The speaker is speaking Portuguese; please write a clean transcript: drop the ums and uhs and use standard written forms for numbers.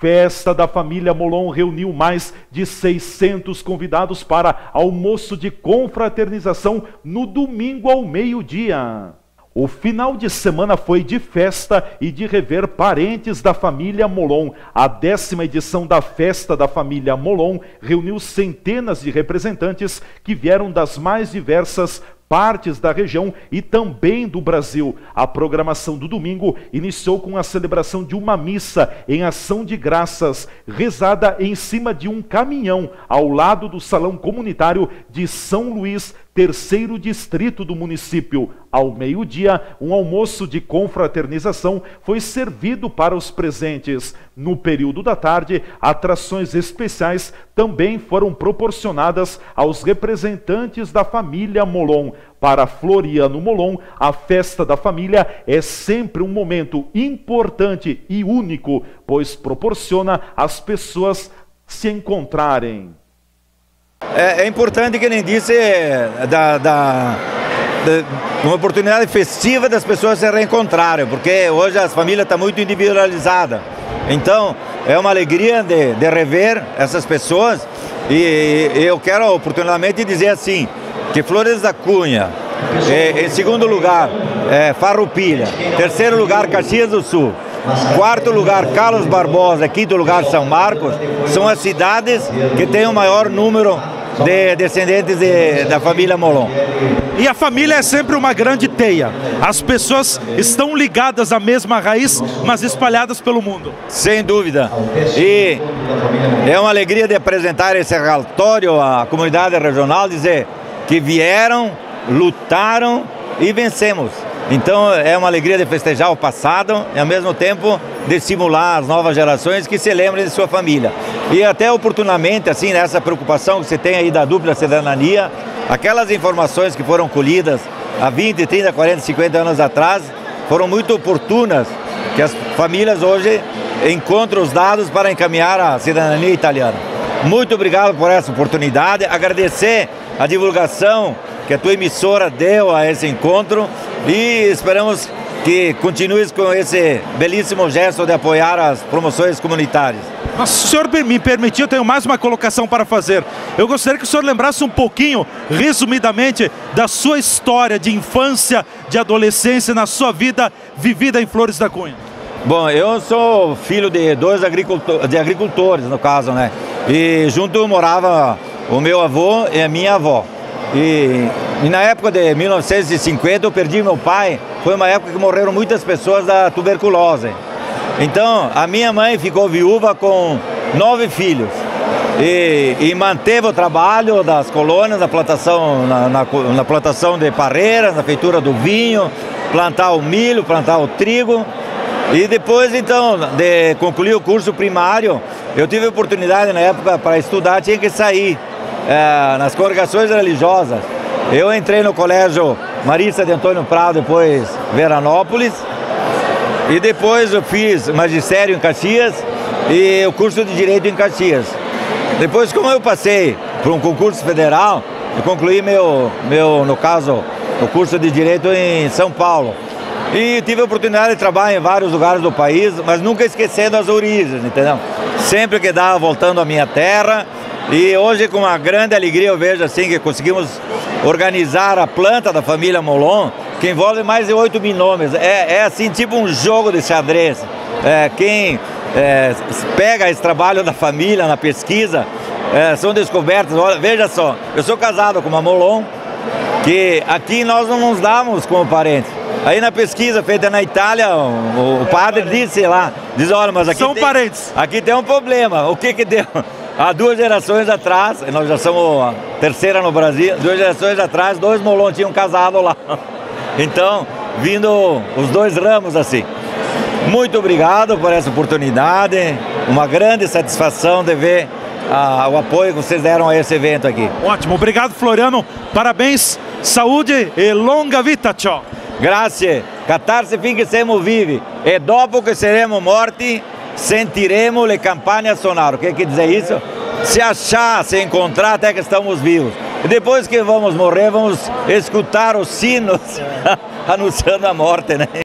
festa da família Molon reuniu mais de 600 convidados para almoço de confraternização no domingo ao meio-dia. O final de semana foi de festa e de rever parentes da família Molon. A 10ª edição da Festa da Família Molon reuniu centenas de representantes que vieram das mais diversas partes da região e também do Brasil. A programação do domingo iniciou com a celebração de uma missa em ação de graças, rezada em cima de um caminhão, ao lado do Salão Comunitário de São Luís, terceiro distrito do município. Ao meio-dia, um almoço de confraternização foi servido para os presentes. No período da tarde, atrações especiais também foram proporcionadas aos representantes da família Molon. Para Floriano Molon, a festa da família é sempre um momento importante e único, pois proporciona às pessoas se encontrarem. É importante, que nem disse, uma oportunidade festiva das pessoas se reencontrarem, porque hoje as famílias estão muito individualizadas. Então, é uma alegria de rever essas pessoas e eu quero oportunamente dizer assim, que Flores da Cunha, em segundo lugar, Farroupilha, terceiro lugar, Caxias do Sul, quarto lugar, Carlos Barbosa, quinto lugar, São Marcos, são as cidades que têm o maior número de descendentes da família Molon. E a família é sempre uma grande teia. As pessoas estão ligadas à mesma raiz, mas espalhadas pelo mundo. Sem dúvida. E é uma alegria de apresentar esse relatório à comunidade regional, dizer que vieram, lutaram e vencemos. Então é uma alegria de festejar o passado e ao mesmo tempo de estimular as novas gerações que se lembrem de sua família. E até oportunamente, assim, nessa preocupação que você tem aí da dupla cidadania, aquelas informações que foram colhidas há 20, 30, 40, 50 anos atrás foram muito oportunas, que as famílias hoje encontram os dados para encaminhar a cidadania italiana. Muito obrigado por essa oportunidade, agradecer a divulgação que a tua emissora deu a esse encontro e esperamos que continues com esse belíssimo gesto de apoiar as promoções comunitárias. Mas se o senhor me permitir, eu tenho mais uma colocação para fazer. Eu gostaria que o senhor lembrasse um pouquinho, resumidamente, da sua história de infância, de adolescência, na sua vida vivida em Flores da Cunha. Bom, eu sou filho de dois agricultores, no caso, né? E junto morava o meu avô e a minha avó. E na época de 1950 eu perdi meu pai, foi uma época que morreram muitas pessoas da tuberculose. Então a minha mãe ficou viúva com 9 filhos e manteve o trabalho das colônias, na plantação, na plantação de parreiras, na feitura do vinho, plantar o milho, plantar o trigo. E depois então de concluir o curso primário, eu tive a oportunidade na época para estudar, tinha que sair nas congregações religiosas. Eu entrei no colégio Marista de Antônio Prado, depois Veranópolis, e depois eu fiz magistério em Caxias e o curso de Direito em Caxias. Depois, como eu passei por um concurso federal, eu concluí no caso, o curso de Direito em São Paulo. E tive a oportunidade de trabalhar em vários lugares do país, mas nunca esquecendo as origens, entendeu? Sempre que dava, voltando à minha terra. E hoje, com uma grande alegria, eu vejo assim que conseguimos organizar a planta da família Molon, que envolve mais de 8 mil nomes. É assim, tipo um jogo de xadrez. Quem pega esse trabalho da família na pesquisa, são descobertas. Olha, veja só, eu sou casado com uma Molon, que aqui nós não nos damos como parentes. Aí na pesquisa feita na Itália, o padre disse lá, olha, mas aqui são parentes. Aqui tem um problema. O que deu? Há 2 gerações atrás, nós já somos a terceira no Brasil, 2 gerações atrás, 2 Molon tinham casado lá. Então, vindo os 2 ramos assim. Muito obrigado por essa oportunidade, uma grande satisfação de ver o apoio que vocês deram a esse evento aqui. Ótimo, obrigado Floriano, parabéns, saúde e longa vita, tchau. Grazie, catarse finché siamo vivi e dopo che saremo morti sentiremo le campane a sonar. O que quer dizer isso? Se achar, se encontrar até que estamos vivos. E depois que vamos morrer, vamos escutar os sinos anunciando a morte, né?